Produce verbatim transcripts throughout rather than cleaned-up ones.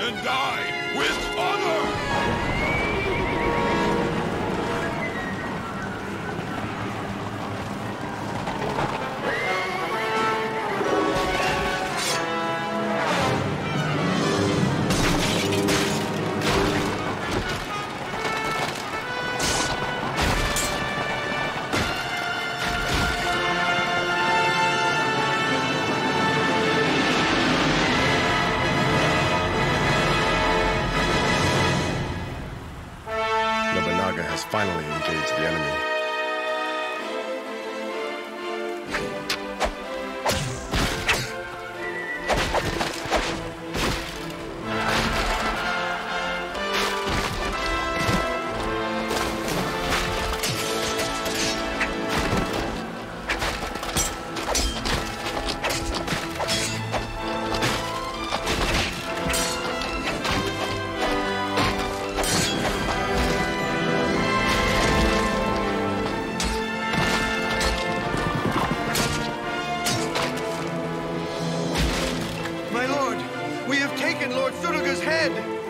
and die with honor! Nobunaga has finally engaged the enemy. My lord, we have taken Lord Suruga's head!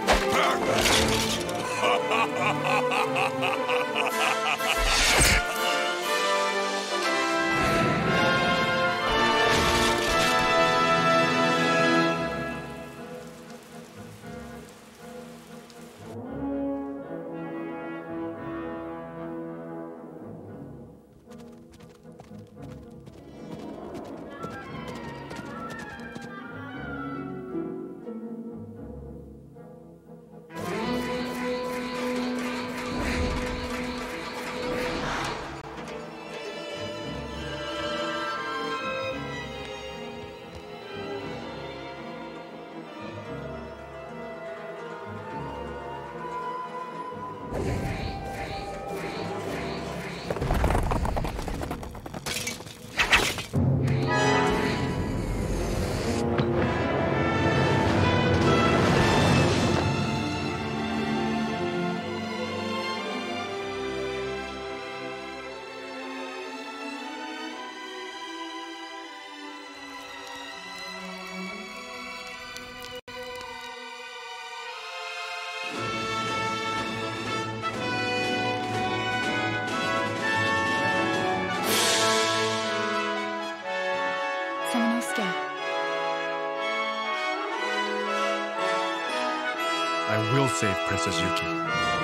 Samanosuke. I will save Princess Yuki.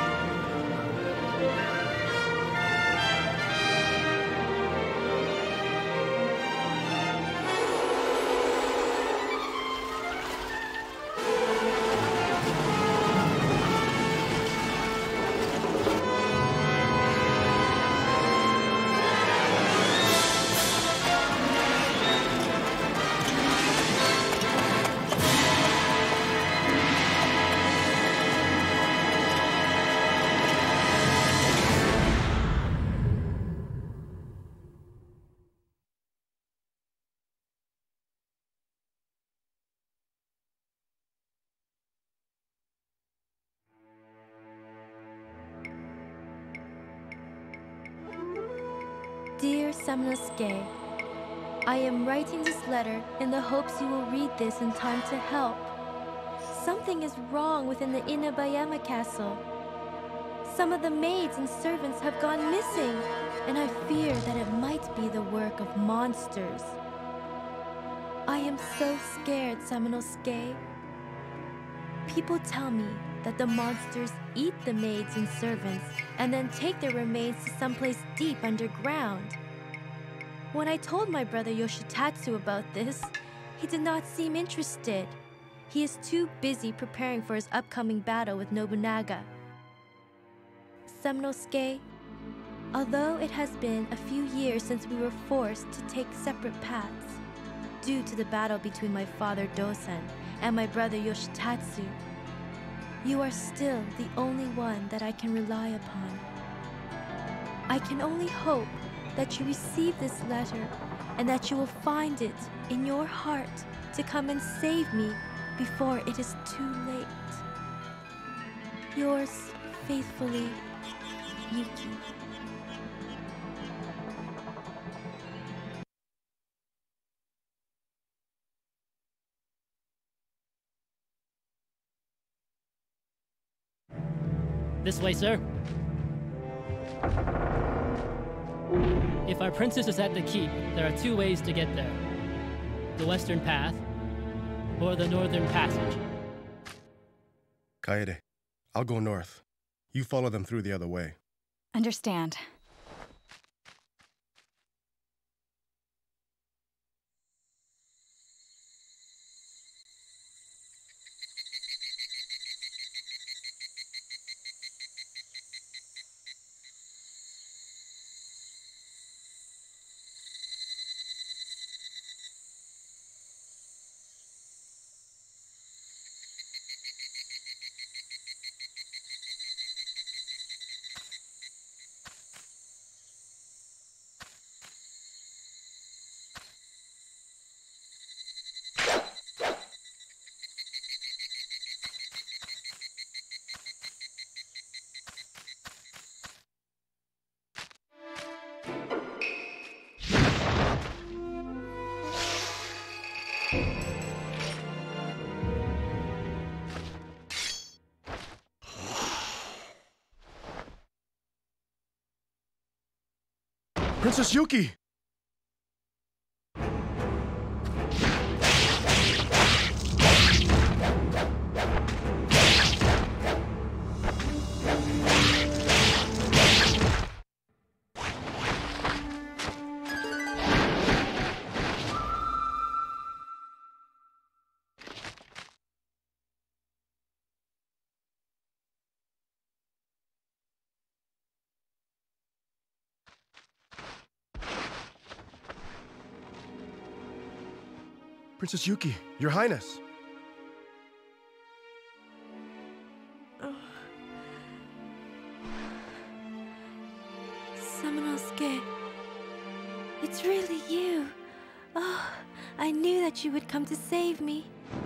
Dear Samanosuke, I am writing this letter in the hopes you will read this in time to help. Something is wrong within the Inabayama castle. Some of the maids and servants have gone missing, and I fear that it might be the work of monsters. I am so scared, Samanosuke. People tell me that the monsters eat the maids and servants and then take their remains to someplace deep underground. When I told my brother Yoshitatsu about this, he did not seem interested. He is too busy preparing for his upcoming battle with Nobunaga. Samanosuke, although it has been a few years since we were forced to take separate paths due to the battle between my father Dosen and my brother Yoshitatsu, you are still the only one that I can rely upon. I can only hope that you receive this letter and that you will find it in your heart to come and save me before it is too late. Yours faithfully, Yuki. This way, sir. If our princess is at the keep, there are two ways to get there. The western path, or the northern passage. Kaede, I'll go north. You follow them through the other way. Understand. Princess Yuki! Princess Yuki, Your Highness. Oh. Samanosuke, it's really you. Oh, I knew that you would come to save me.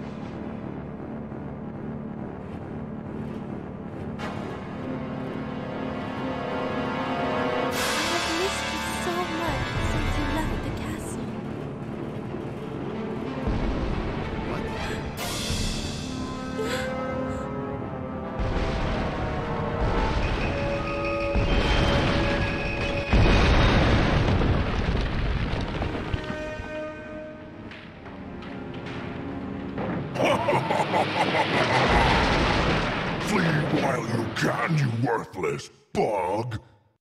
I have missed you so much since you left the castle. Flee while you can, you worthless bug!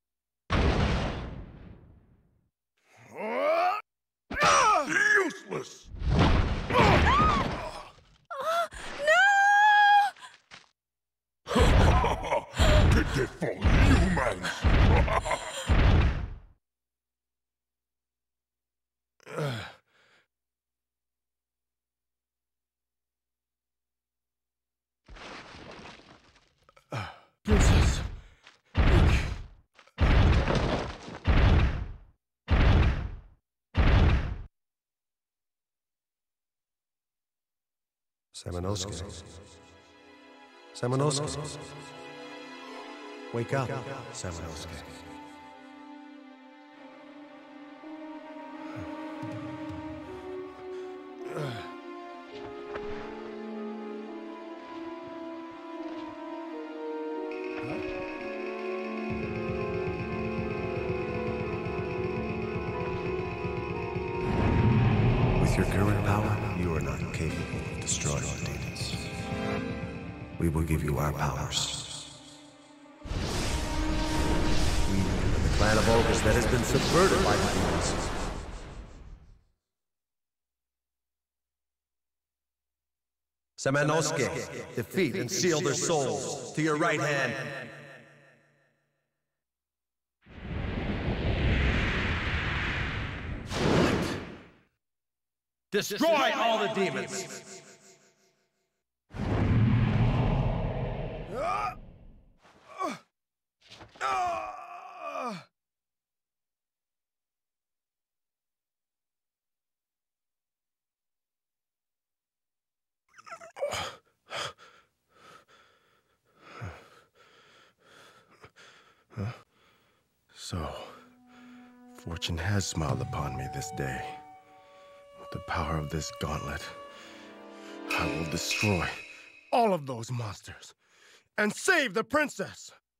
Useless! Pitiful humans! Princess Yuki. Samanosuke. Samanosuke. Wake up, Samanosuke. With your current power, you are not capable of destroying demons. We will give you our powers. We are the clan of ogres that has been subverted by the demons. Samanosuke, defeat and seal their souls. To your right hand. Destroy all the demons! So, fortune has smiled upon me this day. With the power of this gauntlet, I will destroy all of those monsters and save the princess!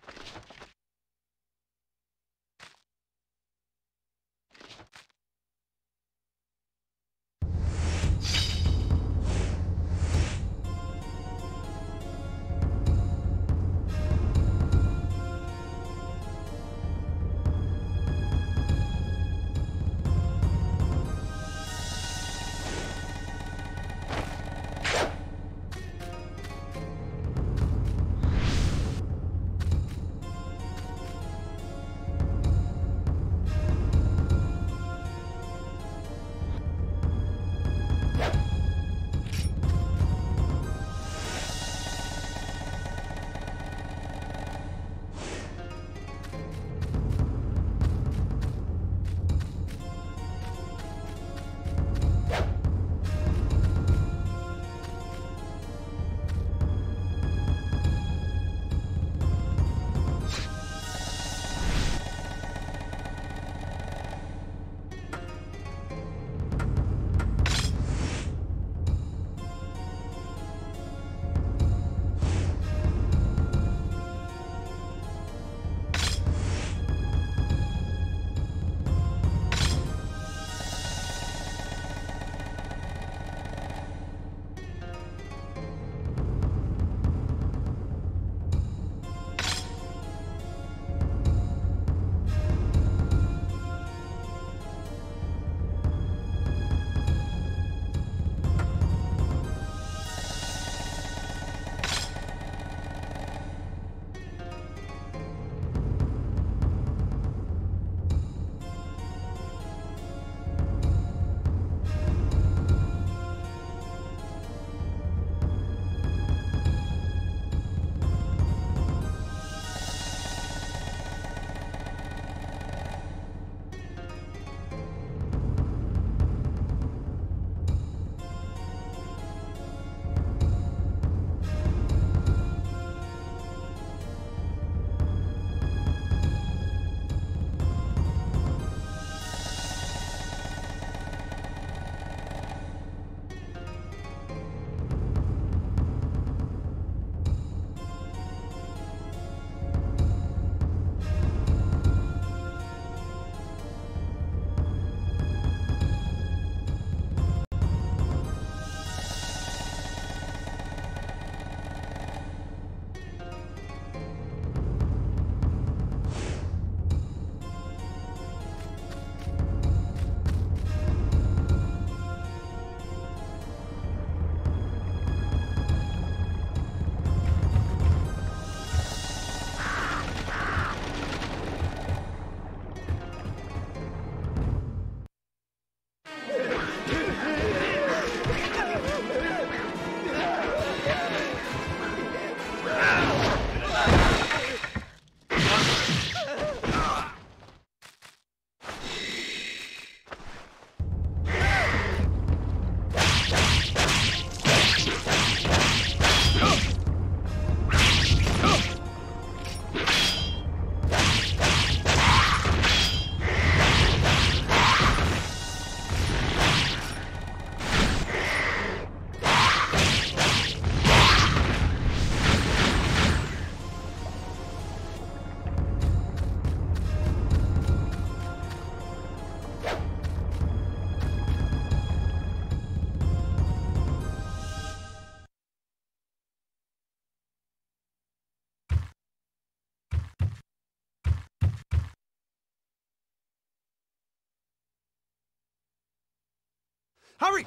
Hurry!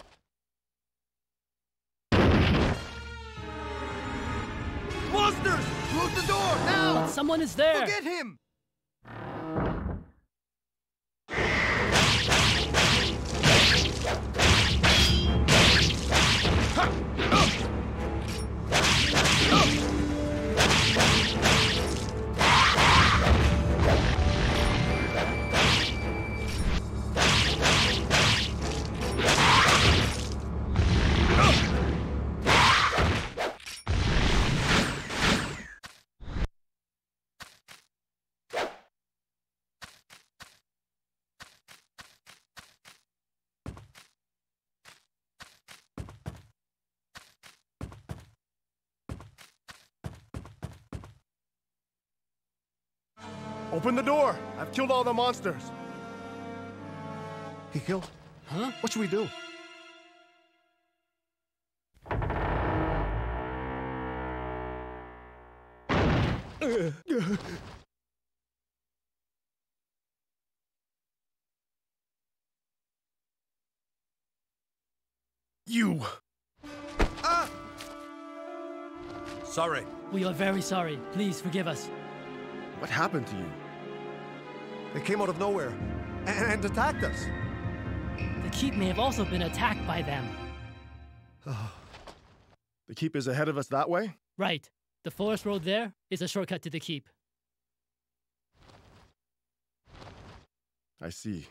Monsters! Close the door, now! Someone is there! Forget him! Open the door! I've killed all the monsters! He killed? Huh? What should we do? You! Ah! Sorry. We are very sorry. Please forgive us. What happened to you? They came out of nowhere and, and attacked us. The keep may have also been attacked by them. The keep is ahead of us that way? Right. The forest road there is a shortcut to the keep. I see.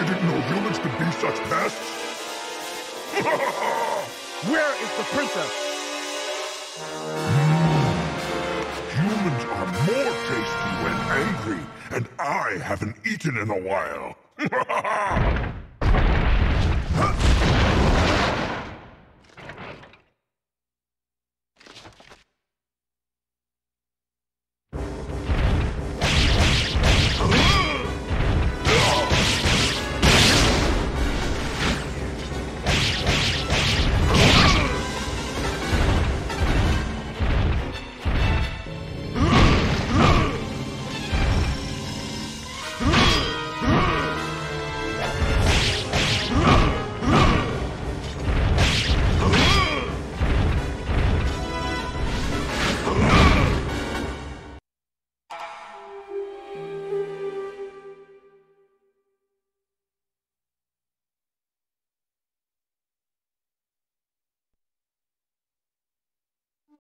didn't know humans could be such pests? Where is the princess? Humans are more tasty when angry, and I haven't eaten in a while.